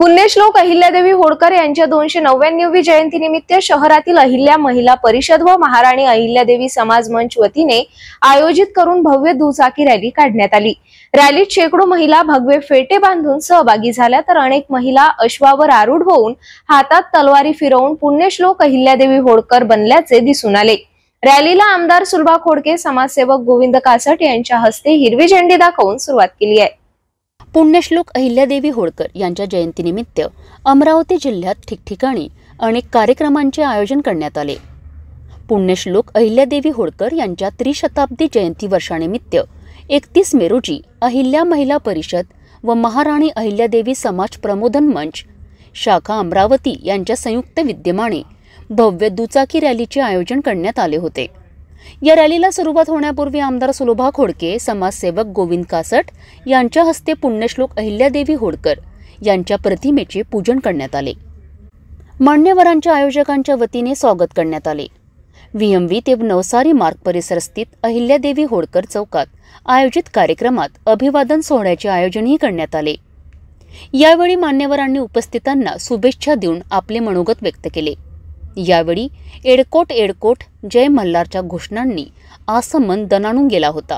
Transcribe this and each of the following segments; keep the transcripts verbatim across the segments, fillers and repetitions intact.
पुण्यश्लोक अहिल्यादेवी होळकर यांच्या दोनशे नव्याण्णवी जयंतीनिमित्त शहरातील अहिल्या महिला परिषद व महाराणी अहिल्यादेवी समाज मंच वतीने आयोजित करून भव्य दुचाकी रॅली काढण्यात आली। रॅलीत शेकडो महिला भगवे फेटे बांधून सहभागी झाल्या, तर अनेक महिला अश्वावर आरूढ होऊन हातात तलवारी फिरवून पुण्यश्लोक अहिल्यादेवी होळकर बनल्याचे दिसून आले। रॅलीला आमदार सुलभा खोडके, समाजसेवक गोविंद कासट यांच्या हस्ते हिरवी झेंडी दाखवून सुरुवात केली आहे। पुण्यश्लोक अहिल्यादेवी होळकर यांच्या जयंतीनिमित्त अमरावती जिल्ह्यात ठिकठिकाणी अनेक कार्यक्रमांचे आयोजन करण्यात आले। पुण्यश्लोक अहिल्यादेवी होळकर यांच्या त्रिशताब्दी जयंती वर्षानिमित्त एकतीस मे रोजी अहिल्या महिला परिषद व महाराणी अहिल्यादेवी समाज प्रमोदन मंच शाखा अमरावती यांच्या संयुक्त विद्यमाने भव्य दुचाकी रॅलीचे आयोजन करण्यात आले होते। या रॅलीला सुरुवात होण्यापूर्वी आमदार सुलभा खोडके, समाजसेवक गोविंद कासट यांच्या हस्ते पुण्यश्लोक अहिल्यादेवी होळकर यांच्या प्रतिमेचे पूजन करण्यात आले। मान्यवरांच्या आयोजकांच्या वतीने स्वागत करण्यात आले। व्हीएमव्ही ते नवसारी मार्ग परिसर स्थित अहिल्यादेवी होळकर चौकात आयोजित कार्यक्रमात अभिवादन सोहळ्याचे आयोजनही करण्यात आले। यावेळी मान्यवरांनी उपस्थितांना शुभेच्छा देऊन आपले मनोगत व्यक्त केले। यावेळी एडकोट एडकोट जय मल्हारच्या घोषणांनी आसमन दणाणून गेला होता।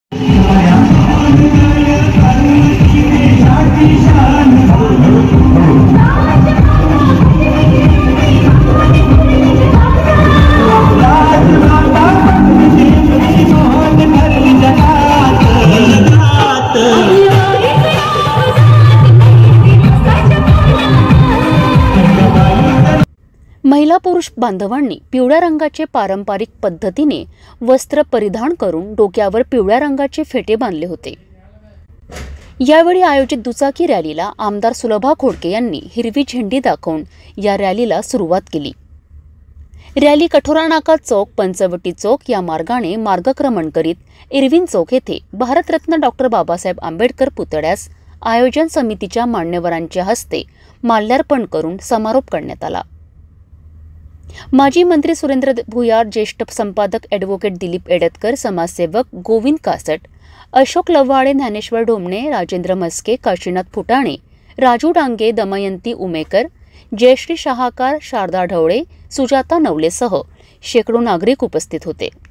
महिला पुरुष बांधवांनी पिवळ्या रंगाचे पारंपरिक पद्धतीने वस्त्र परिधान करून डोक्यावर पिवळ्या रंगाचे फेटे बांधले होते। यावेळी आयोजित दुचाकी रॅलीला आमदार सुलभा खोडके यांनी हिरवी झेंडी दाखवून या रॅलीला सुरुवात केली। रॅली कठोरा नाका चौक, पंचवटी चौक या मार्गाने मार्गक्रमण करीत इरविन चौक येथे भारतरत्न डॉक्टर बाबासाहेब आंबेडकर पुतळ्यास आयोजन समितीच्या मान्यवरांच्या हस्ते माल्यार्पण करून समारोप करण्यात आला। माजी मंत्री सुरेंद्र भुयार, ज्येष्ठ संपादक ॲडव्होकेट दिलीप एडतकर, समाजसेवक गोविंद कासट, अशोक लव्हाळे, ज्ञानेश्वर ढोमणे, राजेंद्र मस्के, काशीनाथ फुटाणे, राजू डांगे, दमयंती उमेकर, जयश्री शहाकार, शारदा ढवळे, सुजाता नवलेसह शेकडो नागरिक उपस्थित होते।